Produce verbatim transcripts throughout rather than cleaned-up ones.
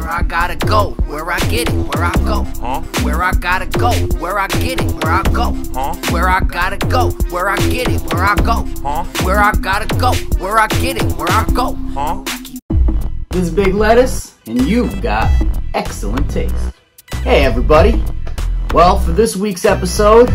where I gotta go, where I get it, where I go. Huh? Where I gotta go, where I get it, where I go. Huh? Where I gotta go, where I get it, where I go. Huh? Where I gotta go, where I get it, where I go. Huh? This is Big Lettuce, and you've got excellent taste. Hey everybody. Well, for this week's episode,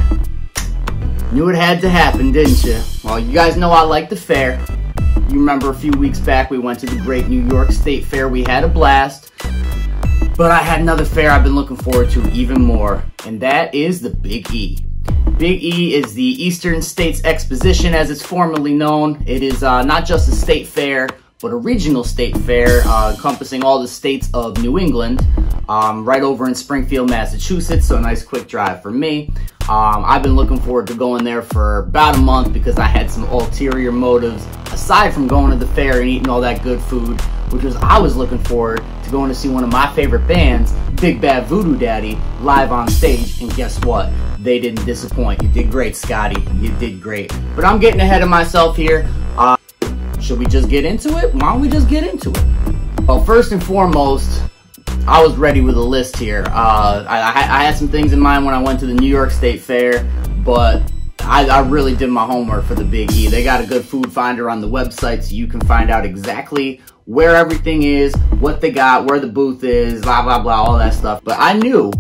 knew it had to happen, didn't you? Well, you guys know I like the fair. You remember a few weeks back we went to the great New York State Fair. We had a blast. But I had another fair I've been looking forward to even more, and that is the Big E. Big E is the Eastern States Exposition, as it's formerly known. It is uh, not just a state fair, but a regional state fair uh, encompassing all the states of New England, um, right over in Springfield, Massachusetts, so a nice quick drive for me. Um, I've been looking forward to going there for about a month because I had some ulterior motives, aside from going to the fair and eating all that good food, which was I was looking forward to going to see one of my favorite bands, Big Bad Voodoo Daddy, live on stage, and guess what? They didn't disappoint. You did great, Scotty. You did great. But I'm getting ahead of myself here. Uh, Should we just get into it? Why don't we just get into it? Well, first and foremost, I was ready with a list here. Uh, I, I had some things in mind when I went to the New York State Fair, but I, I really did my homework for the Big E. They got a good food finder on the website, so you can find out exactly where everything is, what they got, where the booth is, blah, blah, blah, all that stuff. But I knew,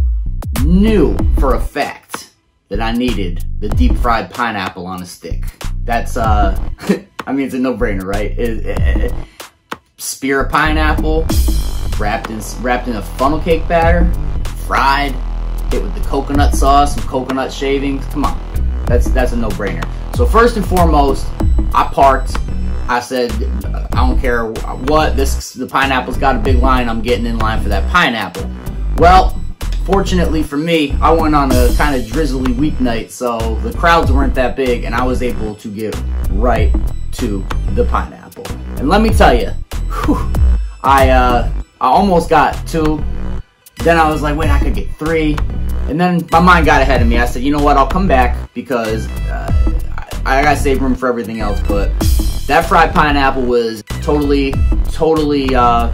knew for a fact that I needed the deep fried pineapple on a stick. That's, uh... I mean, it's a no-brainer, right? It, it, it, spear of pineapple, wrapped in wrapped in a funnel cake batter, fried, hit with the coconut sauce, some coconut shavings. Come on, that's that's a no-brainer. So first and foremost, I parked. I said, I don't care what. This the pineapple's got a big line. I'm getting in line for that pineapple. Well, fortunately for me, I went on a kind of drizzly weeknight, so the crowds weren't that big, and I was able to get right to the pineapple. And let me tell you, whew, I uh, I almost got two. Then I was like, wait, I could get three. And then my mind got ahead of me. I said, you know what? I'll come back because uh, I, I gotta save room for everything else. But that fried pineapple was totally, totally. Uh,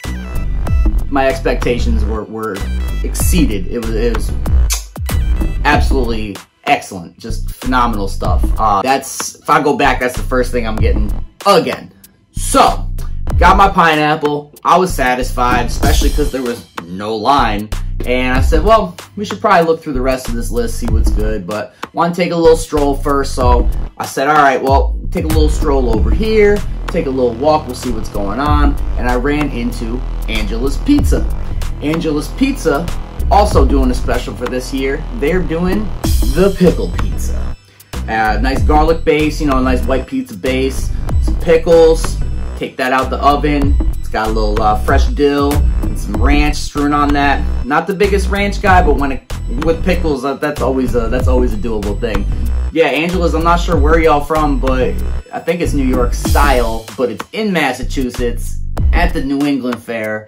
my expectations were were exceeded. It was it was absolutely excellent, just phenomenal stuff. Uh, that's, if I go back, that's the first thing I'm getting again. So, got my pineapple. I was satisfied, especially because there was no line. And I said, well, we should probably look through the rest of this list, see what's good. But want to take a little stroll first, so I said, all right, well, take a little stroll over here, take a little walk, we'll see what's going on. And I ran into Angela's Pizza. Angela's Pizza, also doing a special for this year. They're doing the pickle pizza. Uh, nice garlic base, you know, a nice white pizza base, some pickles, take that out the oven. It's got a little uh, fresh dill and some ranch strewn on that. Not the biggest ranch guy, but when it, with pickles, uh, that's always a, that's always a doable thing. Yeah, Angela's, I'm not sure where y'all from, but I think it's New York style, but it's in Massachusetts at the New England Fair.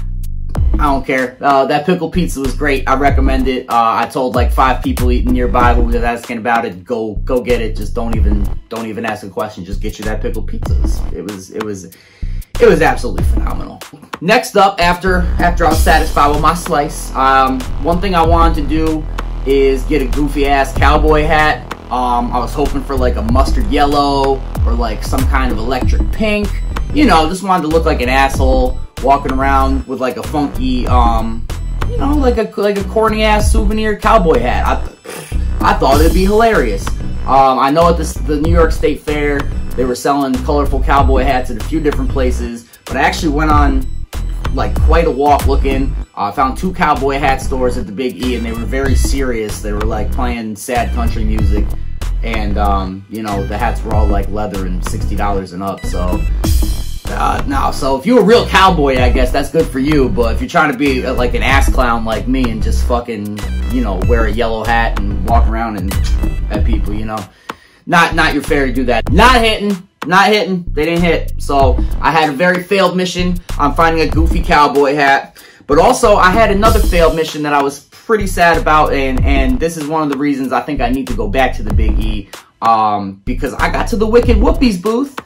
I don't care. Uh, that pickle pizza was great. I recommend it. Uh, I told like five people eating nearby who was asking about it, go go get it. Just don't even don't even ask a question. Just get you that pickle pizzas. It was it was it was absolutely phenomenal. Next up, after after I was satisfied with my slice, um, one thing I wanted to do is get a goofy ass cowboy hat. Um, I was hoping for like a mustard yellow or like some kind of electric pink. You know, just wanted to look like an asshole walking around with like a funky, um, you know, like a like a corny ass souvenir cowboy hat. I, th I thought it'd be hilarious. Um, I know at this, the New York State Fair they were selling colorful cowboy hats at a few different places, but I actually went on like quite a walk looking. I uh, found two cowboy hat stores at the Big E, and they were very serious. They were like playing sad country music, and um, you know, the hats were all like leather and sixty dollars and up. So. Uh, no, so if you're a real cowboy, I guess that's good for you, but if you're trying to be uh, like an ass clown like me and just fucking, you know, wear a yellow hat and walk around and at people, you know, not not your fair to do that. Not hitting, not hitting, they didn't hit. So I had a very failed mission on finding a goofy cowboy hat, but also I had another failed mission that I was pretty sad about, and, and this is one of the reasons I think I need to go back to the Big E, um, because I got to the Wicked Whoopies booth.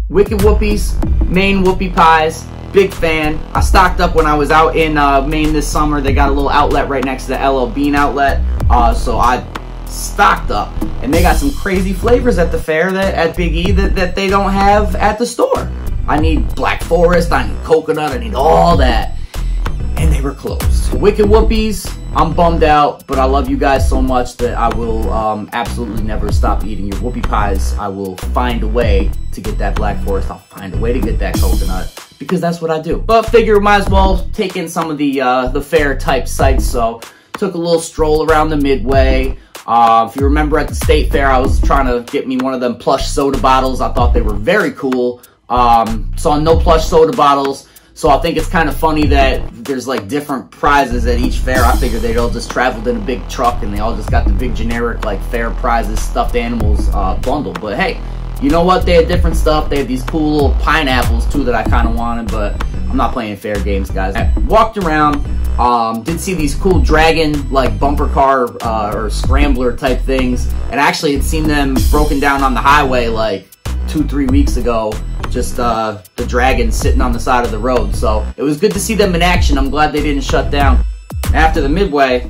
Wicked Whoopies, Maine Whoopie Pies, big fan. I stocked up when I was out in uh, Maine this summer. They got a little outlet right next to the L L Bean outlet, uh, so I stocked up. And they got some crazy flavors at the fair that at Big E that, that they don't have at the store. I need Black Forest, I need coconut, I need all that. And they were closed. Wicked Whoopies, I'm bummed out, but I love you guys so much that I will um, absolutely never stop eating your whoopie pies. I will find a way to get that Black Forest. I'll find a way to get that coconut, because that's what I do. But figure might as well take in some of the uh, the fair type sites, so took a little stroll around the Midway. Uh, if you remember at the State Fair, I was trying to get me one of them plush soda bottles. I thought they were very cool. Um, saw no plush soda bottles. So I think it's kind of funny that there's like different prizes at each fair. I figured they'd all just traveled in a big truck and they all just got the big generic like fair prizes, stuffed animals uh, bundle. But hey, you know what? They had different stuff. They had these cool little pineapples too that I kind of wanted, but I'm not playing fair games, guys. I walked around, um, did see these cool dragon like bumper car uh, or scrambler type things, and actually had seen them broken down on the highway like two, three weeks ago. Just uh, the dragon sitting on the side of the road. So it was good to see them in action. I'm glad they didn't shut down. After the Midway,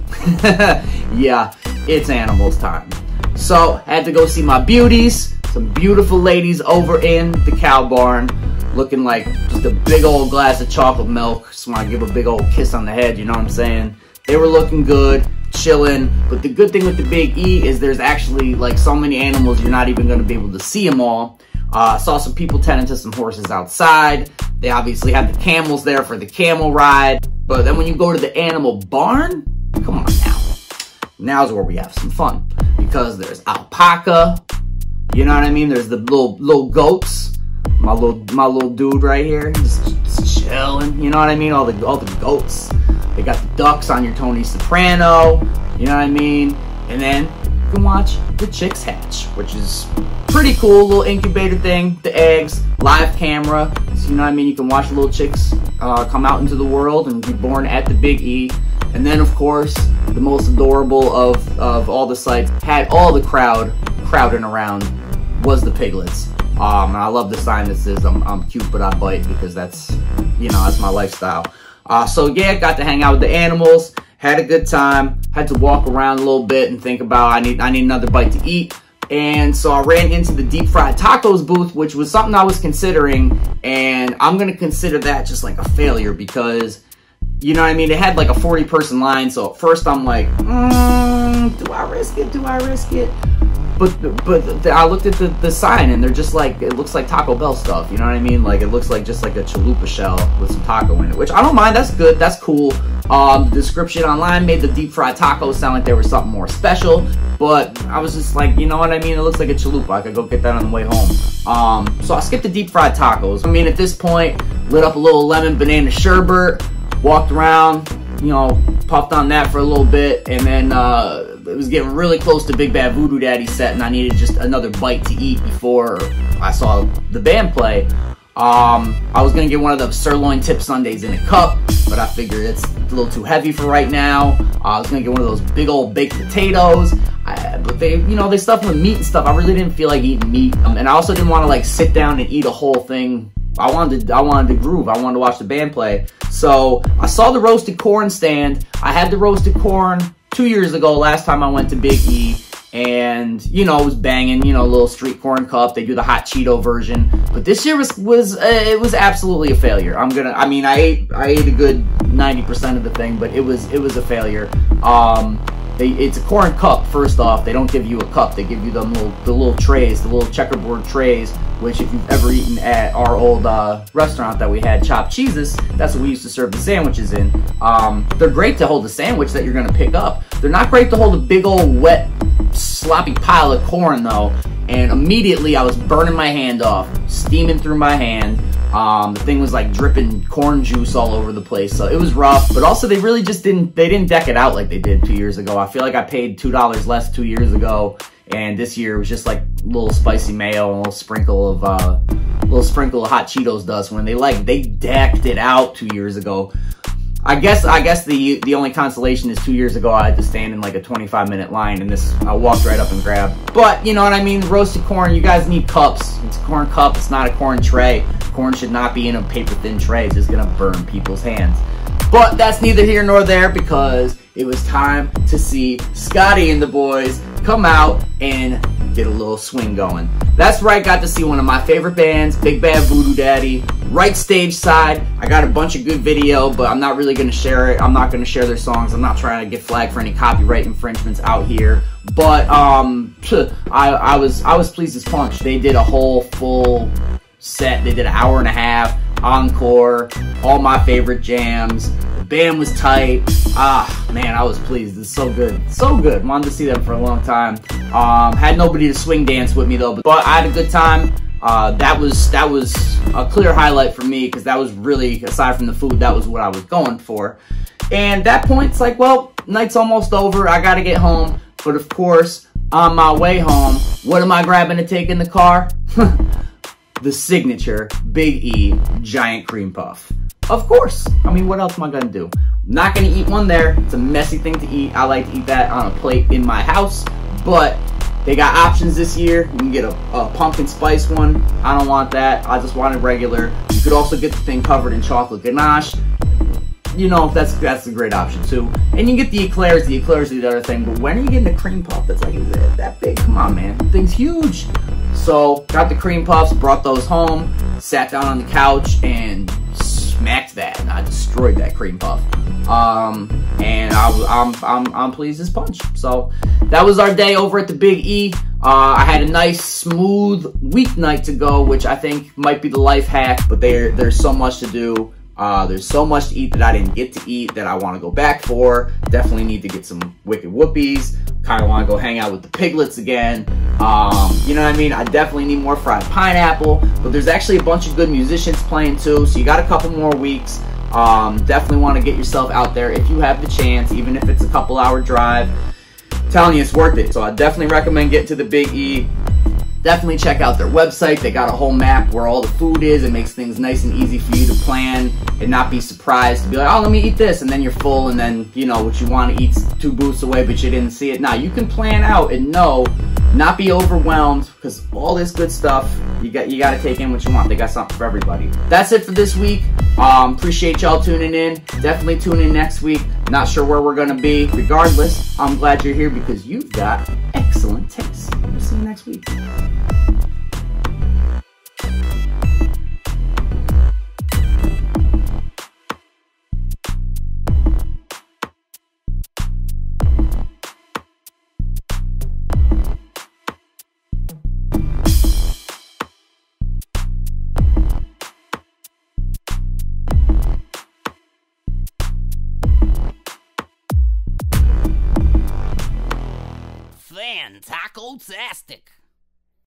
yeah, it's animals time. So had to go see my beauties. Some beautiful ladies over in the cow barn. Looking like just a big old glass of chocolate milk. Just want to give a big old kiss on the head, you know what I'm saying? They were looking good, chilling. But the good thing with the Big E is there's actually like so many animals you're not even going to be able to see them all. Uh, saw some people tending to some horses outside. They obviously had the camels there for the camel ride. But then when you go to the animal barn, come on now. Now's where we have some fun. Because there's alpaca. You know what I mean? There's the little little goats. My little my little dude right here. Just, just chilling. You know what I mean? All the all the goats. They got the ducks on your Tony Soprano. You know what I mean? And then you can watch the chicks hatch, which is pretty cool. Little incubator thing, the eggs, live camera. So, you know what I mean? You can watch little chicks uh, come out into the world and be born at the Big E. And then, of course, the most adorable of, of all the sites, had all the crowd crowding around, was the piglets. Um, and I love the sign that says, I'm, I'm cute but I bite, because that's, you know, that's my lifestyle. Uh, so yeah, got to hang out with the animals, had a good time, had to walk around a little bit and think about, I need, I need another bite to eat. And so I ran into the deep fried tacos booth, which was something I was considering, and I'm going to consider that just like a failure because, you know what I mean, it had like a forty person line, so at first I'm like, mm, do I risk it, do I risk it? But but I looked at the, the sign and they're just like, it looks like Taco Bell stuff, you know what I mean? Like it looks like just like a chalupa shell with some taco in it, which I don't mind, that's good, that's cool. Um, the description online made the deep fried tacos sound like they were something more special, but I was just like, you know what I mean? It looks like a chalupa, I could go get that on the way home. Um, so I skipped the deep fried tacos. I mean, at this point, lit up a little lemon banana sherbet, walked around, you know, puffed on that for a little bit, and then uh, it was getting really close to Big Bad Voodoo Daddy set, and I needed just another bite to eat before I saw the band play. Um, I was gonna get one of the sirloin tip sundaes in a cup, but I figured it's a little too heavy for right now. Uh, I was gonna get one of those big old baked potatoes, I, but they, you know, they stuffed with meat and stuff. I really didn't feel like eating meat, um, and I also didn't want to like sit down and eat a whole thing. I wanted to, I wanted to groove. I wanted to watch the band play. So I saw the roasted corn stand. I had the roasted corn two years ago, last time I went to Big E. And, you know, it was banging, you know, a little street corn cup. They do the hot Cheeto version. But this year was, was uh, it was absolutely a failure. I'm gonna, I mean, I ate, I ate a good ninety percent of the thing, but it was, it was a failure. Um, they, it's a corn cup, first off. They don't give you a cup. They give you them little, the little trays, the little checkerboard trays, which if you've ever eaten at our old uh, restaurant that we had, Chopped Cheeses, that's what we used to serve the sandwiches in. Um, they're great to hold the sandwich that you're gonna pick up. They're not great to hold a big old wet, sloppy pile of corn though, and immediately I was burning my hand off, steaming through my hand. Um, the thing was like dripping corn juice all over the place, so it was rough. But also they really just didn't, they didn't deck it out like they did two years ago. I feel like I paid two dollars less two years ago, and this year it was just like a little spicy mayo and a little sprinkle of, uh, a little sprinkle of hot Cheetos dust. When they like, they decked it out two years ago. I guess I guess the the only consolation is two years ago I had to stand in like a twenty-five minute line, and this I walked right up and grabbed. But you know what I mean? Roasted corn, you guys need cups. It's a corn cup. It's not a corn tray. Corn should not be in a paper thin tray. It's just gonna burn people's hands. But that's neither here nor there, because it was time to see Scotty and the boys come out and get a little swing going. That's right, got to see one of my favorite bands, Big Bad Voodoo Daddy, right stage side. I got a bunch of good video, but I'm not really going to share it. I'm not going to share their songs. I'm not trying to get flagged for any copyright infringements out here. But um, I, I was I was pleased as punch. They did a whole full set. They did an hour and a half, encore, all my favorite jams. The band was tight. Ah, man, I was pleased. It's so good. So good. Wanted to see them for a long time. Um, had nobody to swing dance with me, though, but I had a good time. Uh, that was that was a clear highlight for me, because that was really, aside from the food, that was what I was going for. And at that point, it's like, well, night's almost over. I got to get home. But, of course, on my way home, what am I grabbing to take in the car? The signature Big E Giant Cream Puff. Of course. I mean, what else am I going to do? I'm not going to eat one there. It's a messy thing to eat. I like to eat that on a plate in my house. But they got options this year. You can get a, a pumpkin spice one. I don't want that. I just wanted regular. You could also get the thing covered in chocolate ganache. You know, that's that's a great option too. And you get the eclairs. The eclairs are the other thing. But when are you getting a cream puff that's like, is it that big? Come on, man. The thing's huge. So, got the cream puffs, brought those home, sat down on the couch, and smacked that. And I destroyed that cream puff. Um, and I, I'm, I'm, I'm pleased as punch. So, that was our day over at the Big E. Uh, I had a nice, smooth weeknight to go, which I think might be the life hack. But there, there's so much to do. Uh, there's so much to eat that I didn't get to eat that I want to go back for. Definitely need to get some Wicked Whoopies. Kind of want to go hang out with the piglets again. Um, you know what I mean? I definitely need more fried pineapple. But there's actually a bunch of good musicians playing too, so you got a couple more weeks. Um, definitely want to get yourself out there if you have the chance, even if it's a couple hour drive. I'm telling you, it's worth it. So I definitely recommend getting to the Big E. Definitely check out their website. They got a whole map where all the food is. It makes things nice and easy for you to plan and not be surprised to be like, oh, let me eat this, and then you're full, and then, you know, what you want to eat's two booths away, but you didn't see it. Now, you can plan out and know, not be overwhelmed, because all this good stuff, you got you got to take in what you want. They got something for everybody. That's it for this week. Um, appreciate y'all tuning in. Definitely tune in next week. Not sure where we're going to be. Regardless, I'm glad you're here because you've got excellent taste. We'll see you next week. Fan Taco-tastic.